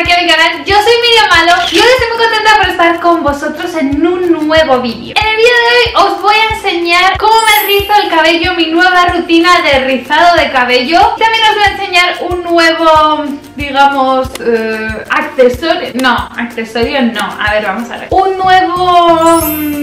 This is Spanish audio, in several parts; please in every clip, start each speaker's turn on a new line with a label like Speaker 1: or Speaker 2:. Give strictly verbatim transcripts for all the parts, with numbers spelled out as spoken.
Speaker 1: aquí a mi canal. Yo soy Miriam Malo y hoy estoy muy contenta por estar con vosotros en un nuevo vídeo. En el vídeo de hoy os voy a enseñar cómo me rizo el cabello, mi nueva rutina de rizado de cabello. También os voy a enseñar un nuevo, digamos, eh, accesorio. No, accesorio no. A ver, vamos a ver. Un nuevo mmm,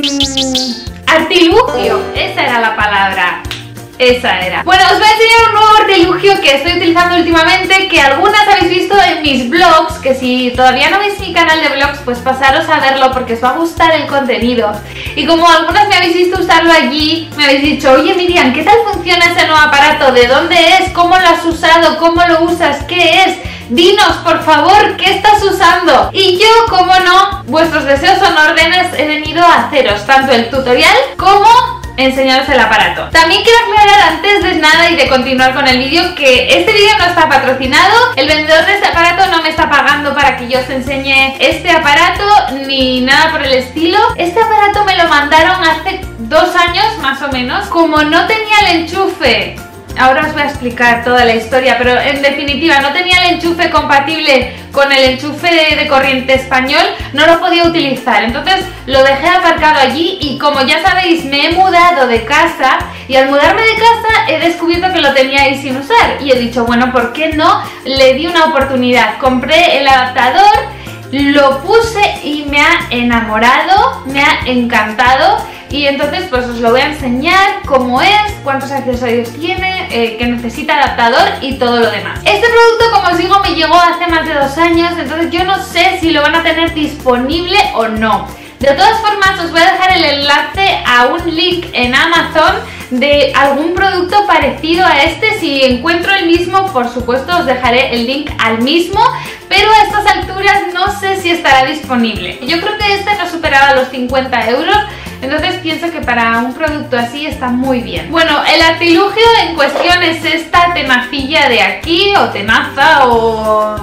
Speaker 1: artilugio. Esa era la palabra. Esa era. Bueno, os voy a enseñar un nuevo artilugio que estoy utilizando últimamente, que algunas habéis visto en mis vlogs, que si todavía no veis mi canal de vlogs, pues pasaros a verlo porque os va a gustar el contenido. Y como algunas me habéis visto usarlo allí, me habéis dicho, oye Miriam, ¿qué tal funciona ese nuevo aparato? ¿De dónde es? ¿Cómo lo has usado? ¿Cómo lo usas? ¿Qué es? Dinos, por favor, ¿qué estás usando? Y yo, como no, vuestros deseos son órdenes, he venido a haceros tanto el tutorial como enseñaros el aparato. También quiero aclarar antes de nada y de continuar con el vídeo que este vídeo no está patrocinado. El vendedor de este aparato no me está pagando para que yo os enseñe este aparato ni nada por el estilo. Este aparato me lo mandaron hace dos años más o menos. Como no tenía el enchufe, ahora os voy a explicar toda la historia, pero en definitiva no tenía el enchufe compatible con el enchufe de, de corriente español, no lo podía utilizar, entonces lo dejé aparcado allí y como ya sabéis me he mudado de casa y al mudarme de casa he descubierto que lo tenía ahí sin usar y he dicho, bueno, ¿por qué no? Le di una oportunidad, compré el adaptador, lo puse y me ha enamorado, me ha encantado. Y entonces pues os lo voy a enseñar cómo es, cuántos accesorios tiene, eh, que necesita adaptador y todo lo demás. Este producto, como os digo, me llegó hace más de dos años, entonces yo no sé si lo van a tener disponible o no. De todas formas os voy a dejar el enlace a un link en Amazon de algún producto parecido a este. Si encuentro el mismo, por supuesto os dejaré el link al mismo, pero a estas alturas no sé si estará disponible. Yo creo que este no superaba los cincuenta euros, entonces pienso que para un producto así está muy bien. Bueno, el artilugio en cuestión es esta tenacilla de aquí, o tenaza, o...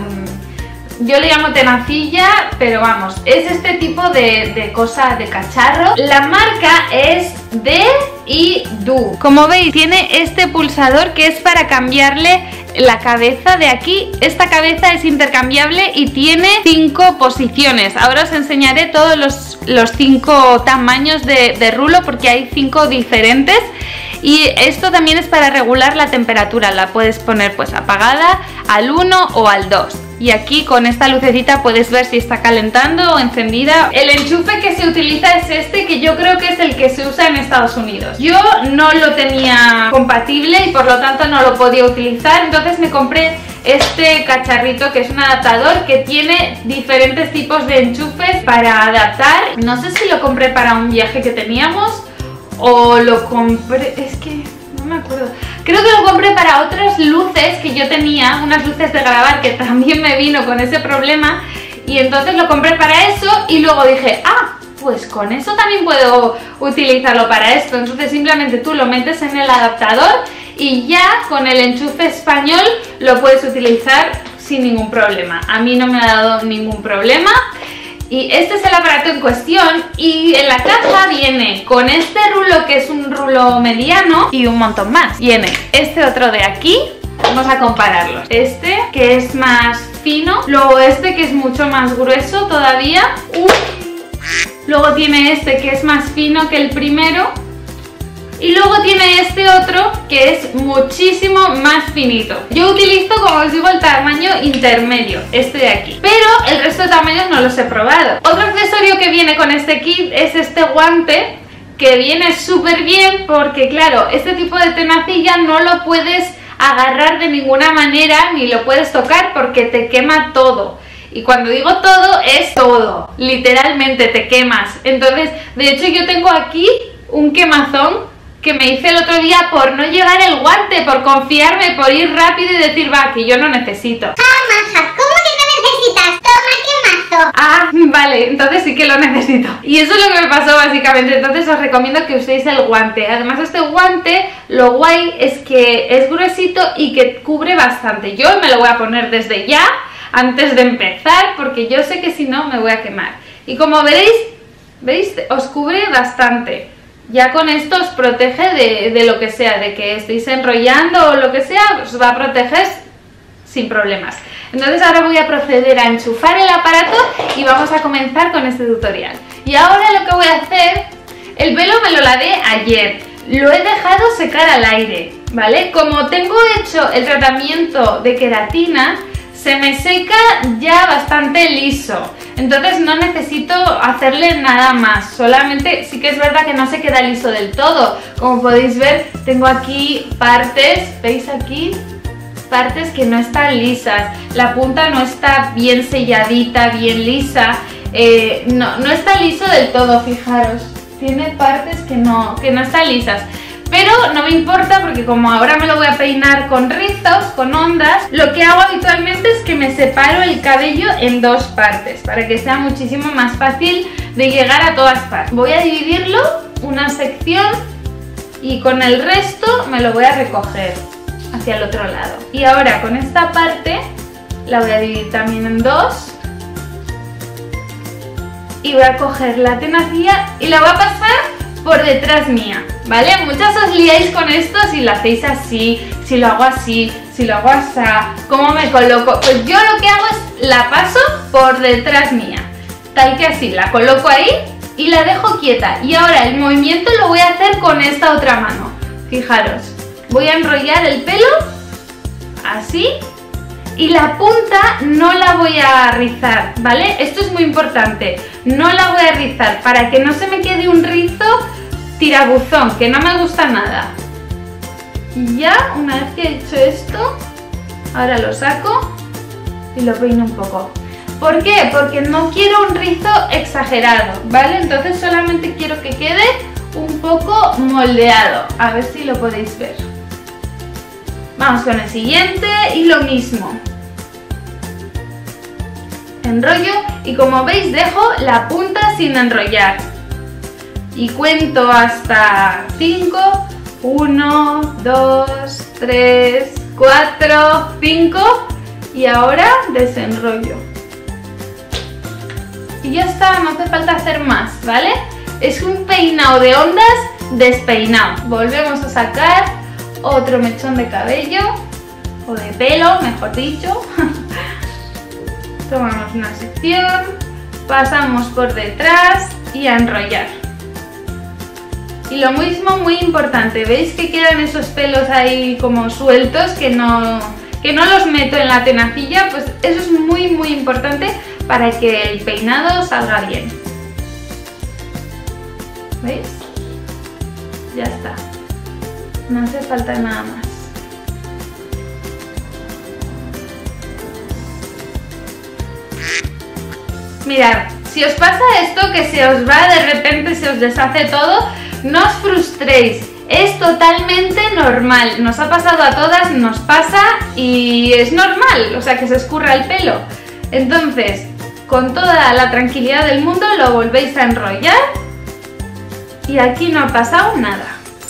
Speaker 1: yo le llamo tenacilla, pero vamos, es este tipo de, de cosa, de cacharro. La marca es de y do. Como veis, tiene este pulsador que es para cambiarle la cabeza de aquí. Esta cabeza es intercambiable y tiene cinco posiciones. Ahora os enseñaré todos los, los cinco tamaños de, de rulo porque hay cinco diferentes. Y esto también es para regular la temperatura, la puedes poner pues apagada, al uno o al dos. Y aquí con esta lucecita puedes ver si está calentando o encendida. El enchufe que se utiliza es este, que yo creo que es el que se usa en Estados Unidos. Yo no lo tenía compatible y por lo tanto no lo podía utilizar, entonces me compré este cacharrito que es un adaptador que tiene diferentes tipos de enchufes para adaptar. No sé si lo compré para un viaje que teníamos o lo compré, es que no me acuerdo. Creo que lo compré para otras luces que yo tenía, unas luces de grabar que también me vino con ese problema. Y entonces lo compré para eso y luego dije, ah, pues con eso también puedo utilizarlo para esto. Entonces simplemente tú lo metes en el adaptador y ya con el enchufe español lo puedes utilizar sin ningún problema. A mí no me ha dado ningún problema. Y este es el aparato en cuestión y en la caja viene con este rulo que es un rulo mediano y un montón más. Viene este otro de aquí, vamos a compararlos. Este que es más fino, luego este que es mucho más grueso todavía. Uh. Luego tiene este que es más fino que el primero. Y luego tiene este otro que es muchísimo más finito. Yo utilizo, como os digo, el tamaño intermedio, este de aquí. Pero el resto de tamaños no los he probado. Otro accesorio que viene con este kit es este guante, que viene súper bien porque, claro, este tipo de tenacilla no lo puedes agarrar de ninguna manera ni lo puedes tocar porque te quema todo. Y cuando digo todo, es todo. Literalmente te quemas. Entonces, de hecho, yo tengo aquí un quemazón que me hice el otro día por no llevar el guante, por confiarme, por ir rápido y decir, va, que yo no necesito.
Speaker 2: Ah, maja, ¿cómo que no necesitas? Toma quemazo.
Speaker 1: Ah, vale, entonces sí que lo necesito. Y eso es lo que me pasó básicamente, entonces os recomiendo que uséis el guante. Además este guante, lo guay es que es gruesito y que cubre bastante. Yo me lo voy a poner desde ya, antes de empezar, porque yo sé que si no me voy a quemar. Y como veréis, ¿veis? Os cubre bastante. Ya con esto os protege de, de lo que sea, de que estéis enrollando o lo que sea, os va a proteger sin problemas. Entonces ahora voy a proceder a enchufar el aparato y vamos a comenzar con este tutorial. Y ahora lo que voy a hacer, el pelo me lo lavé ayer, lo he dejado secar al aire, ¿vale? Como tengo hecho el tratamiento de queratina, se me seca ya bastante liso, entonces no necesito hacerle nada más, solamente sí que es verdad que no se queda liso del todo. Como podéis ver, tengo aquí partes, ¿veis aquí? Partes que no están lisas, la punta no está bien selladita, bien lisa, eh, no, no está liso del todo, fijaros, tiene partes que no, que no están lisas. Pero no me importa porque como ahora me lo voy a peinar con rizos, con ondas, lo que hago habitualmente es que me separo el cabello en dos partes para que sea muchísimo más fácil de llegar a todas partes. Voy a dividirlo una sección y con el resto me lo voy a recoger hacia el otro lado. Y ahora con esta parte la voy a dividir también en dos y voy a coger la tenacilla y la voy a pasar por detrás mía, ¿vale? Muchas os liáis con esto si lo hacéis así, si lo hago así, si lo hago así, cómo me coloco. Pues yo lo que hago es la paso por detrás mía, tal que así, la coloco ahí y la dejo quieta. Y ahora el movimiento lo voy a hacer con esta otra mano. Fijaros, voy a enrollar el pelo así y la punta no la voy a rizar, ¿vale? Esto es muy importante, no la voy a rizar para que no se me quede un rizo tirabuzón, que no me gusta nada. Y ya, una vez que he hecho esto, ahora lo saco y lo peino un poco. ¿Por qué? Porque no quiero un rizo exagerado, ¿vale? Entonces solamente quiero que quede un poco moldeado, a ver si lo podéis ver. Vamos con el siguiente y lo mismo. Enrollo y como veis dejo la punta sin enrollar. Y cuento hasta cinco. uno, dos, tres, cuatro, cinco. Y ahora desenrollo. Y ya está, no hace falta hacer más, ¿vale? Es un peinado de ondas despeinado. Volvemos a sacar otro mechón de cabello, o de pelo, mejor dicho. Tomamos una sección, pasamos por detrás y a enrollar. Y lo mismo, muy importante, ¿veis que quedan esos pelos ahí como sueltos que no, que no los meto en la tenacilla? Pues eso es muy muy importante para que el peinado salga bien. ¿Veis? Ya está. No hace falta nada más. Mirad, si os pasa esto, que se os va de repente, se os deshace todo, no os frustréis. Es totalmente normal. Nos ha pasado a todas, nos pasa y es normal, o sea, que se escurra el pelo. Entonces, con toda la tranquilidad del mundo, lo volvéis a enrollar y aquí no ha pasado nada.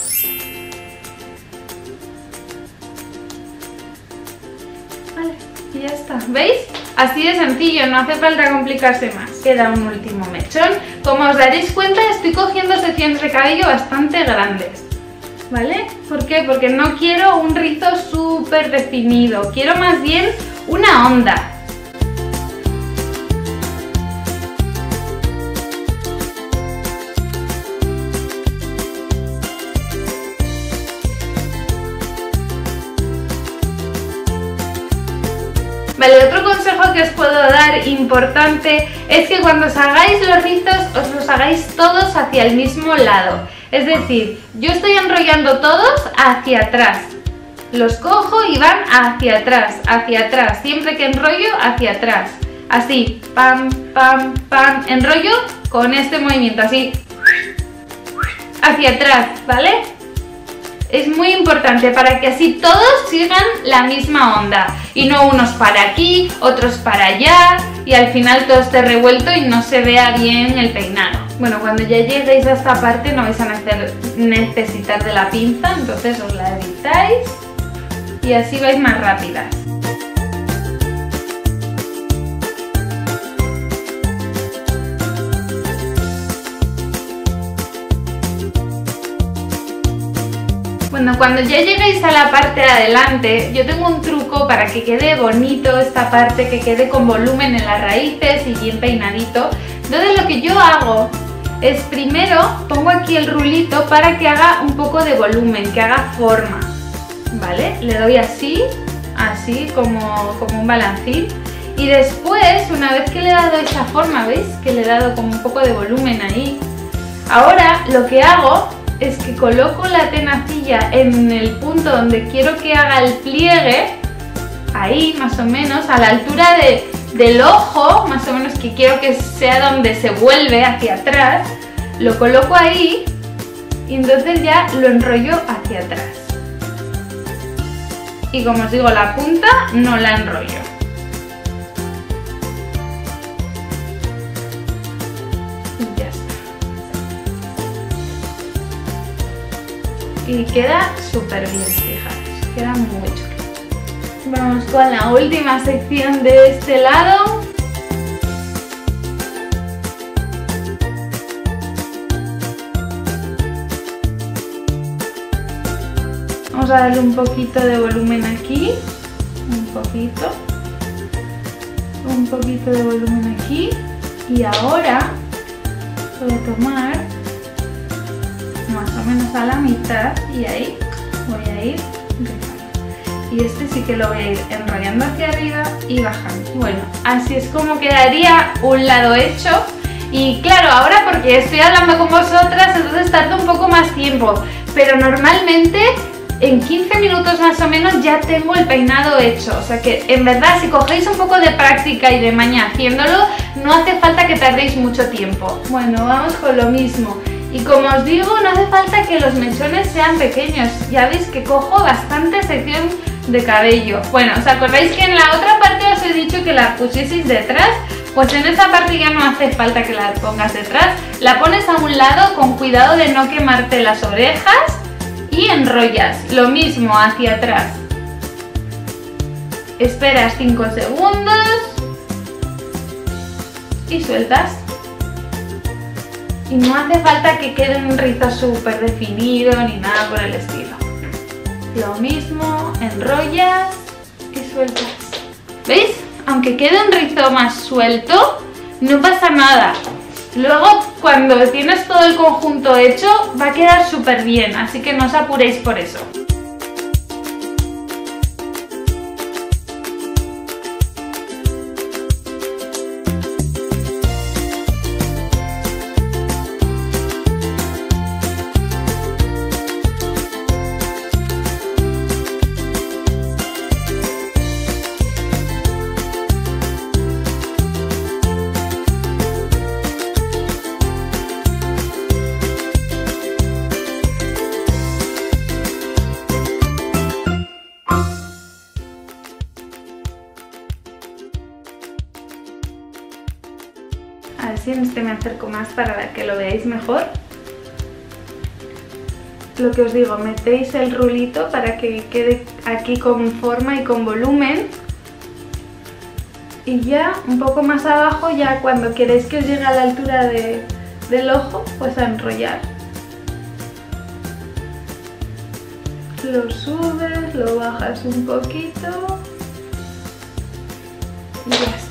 Speaker 1: Y ya está, ¿veis? Así de sencillo, no hace falta complicarse más. Queda un último mechón. Como os daréis cuenta, estoy cogiendo secciones de cabello bastante grandes, ¿vale? ¿Por qué? Porque no quiero un rizo súper definido, quiero más bien una onda. Vale, otro consejo que os puedo dar importante es que cuando os hagáis los rizos os los hagáis todos hacia el mismo lado. Es decir, yo estoy enrollando todos hacia atrás. Los cojo y van hacia atrás, hacia atrás. Siempre que enrollo, hacia atrás. Así, pam, pam, pam. Enrollo con este movimiento, así. Hacia atrás, ¿vale? Es muy importante para que así todos sigan la misma onda y no unos para aquí, otros para allá y al final todo esté revuelto y no se vea bien el peinado. Bueno, cuando ya lleguéis a esta parte no vais a necesitar de la pinza, entonces os la evitáis y así vais más rápidas. Bueno, cuando ya lleguéis a la parte de adelante, yo tengo un truco para que quede bonito esta parte, que quede con volumen en las raíces y bien peinadito. Entonces lo que yo hago es primero pongo aquí el rulito para que haga un poco de volumen, que haga forma, ¿vale? Le doy así, así como, como un balancín. Y después, una vez que le he dado esa forma, ¿veis? Que le he dado como un poco de volumen ahí. Ahora lo que hago es que coloco la tenacilla en el punto donde quiero que haga el pliegue, ahí más o menos, a la altura de, del ojo, más o menos que quiero que sea donde se vuelve hacia atrás, lo coloco ahí y entonces ya lo enrollo hacia atrás. Y como os digo, la punta no la enrollo. Y queda súper bien, fijaros, queda muy chulo. Vamos con la última sección de este lado. Vamos a darle un poquito de volumen aquí, un poquito, un poquito de volumen aquí. Y ahora voy a tomar más o menos a la mitad y ahí voy a ir enrollando. Y este sí que lo voy a ir enrollando hacia arriba y bajando. Bueno, así es como quedaría un lado hecho. Y claro, ahora porque estoy hablando con vosotras, entonces tarda un poco más tiempo, pero normalmente en quince minutos más o menos ya tengo el peinado hecho. O sea que en verdad, si cogéis un poco de práctica y de maña haciéndolo, no hace falta que tardéis mucho tiempo. Bueno, vamos con lo mismo. Y como os digo, no hace falta que los mechones sean pequeños. Ya veis que cojo bastante sección de cabello. Bueno, ¿os acordáis que en la otra parte os he dicho que la pusieseis detrás? Pues en esa parte ya no hace falta que la pongas detrás. La pones a un lado con cuidado de no quemarte las orejas y enrollas. Lo mismo hacia atrás. Esperas cinco segundos y sueltas. Y no hace falta que quede un rizo súper definido ni nada por el estilo. Lo mismo, enrollas y sueltas. ¿Veis? Aunque quede un rizo más suelto, no pasa nada. Luego, cuando tienes todo el conjunto hecho, va a quedar súper bien, así que no os apuréis por eso. A ver si en este me acerco más para que lo veáis mejor. Lo que os digo, metéis el rulito para que quede aquí con forma y con volumen. Y ya un poco más abajo, ya cuando queréis que os llegue a la altura de, del ojo, pues a enrollar. Lo subes, lo bajas un poquito y ya está.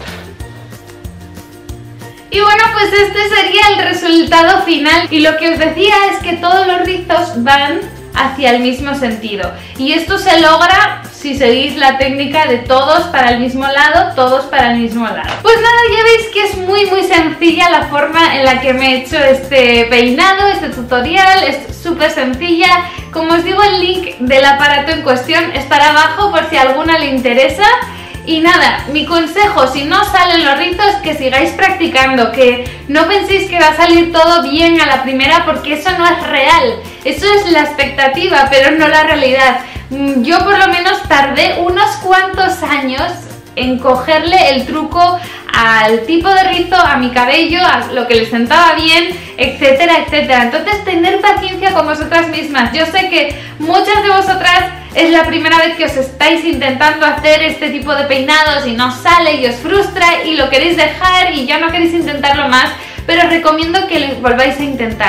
Speaker 1: Y bueno, pues este sería el resultado final. Y lo que os decía es que todos los rizos van hacia el mismo sentido. Y esto se logra si seguís la técnica de todos para el mismo lado, todos para el mismo lado. Pues nada, ya veis que es muy muy sencilla la forma en la que me he hecho este peinado, este tutorial. Es súper sencilla. Como os digo, el link del aparato en cuestión estará abajo por si a alguna le interesa. Y nada, mi consejo, si no salen los rizos, que sigáis practicando, que no penséis que va a salir todo bien a la primera, porque eso no es real. Eso es la expectativa, pero no la realidad. Yo por lo menos tardé unos cuantos años en cogerle el truco al tipo de rizo, a mi cabello, a lo que le sentaba bien, etcétera, etcétera. Entonces, tener paciencia con vosotras mismas. Yo sé que muchas de vosotras es la primera vez que os estáis intentando hacer este tipo de peinados y no sale y os frustra y lo queréis dejar y ya no queréis intentarlo más, pero os recomiendo que lo volváis a intentar.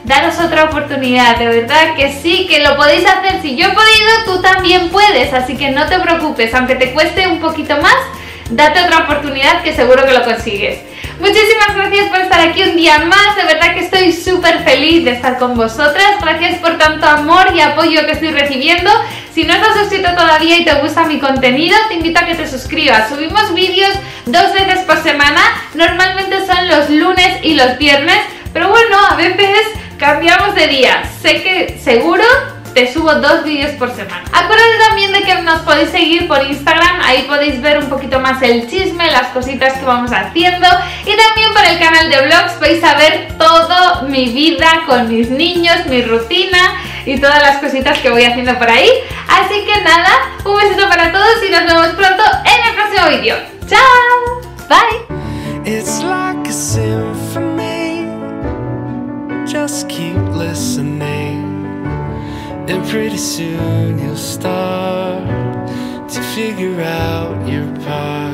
Speaker 1: daros otra oportunidad, de verdad que sí, que lo podéis hacer. Si yo he podido, tú también puedes, así que no te preocupes, aunque te cueste un poquito más, date otra oportunidad que seguro que lo consigues. Muchísimas gracias por estar aquí un día más, de verdad que estoy súper feliz de estar con vosotras. Gracias por tanto amor y apoyo que estoy recibiendo. Si no estás suscrito todavía y te gusta mi contenido, te invito a que te suscribas. Subimos vídeos dos veces por semana, normalmente son los lunes y los viernes, pero bueno, a veces cambiamos de día. Sé que seguro te subo dos vídeos por semana. Acuérdate también de que nos podéis seguir por Instagram, ahí podéis ver un poquito más el chisme, las cositas que vamos haciendo, y también por el canal de vlogs vais a ver toda mi vida con mis niños, mi rutina y todas las cositas que voy haciendo por ahí. Así que nada, un besito para todos y nos vemos pronto en el próximo vídeo. ¡Chao! Bye!
Speaker 3: It's like a symphony. Just keep listening. And pretty soon you'll start to figure out your part.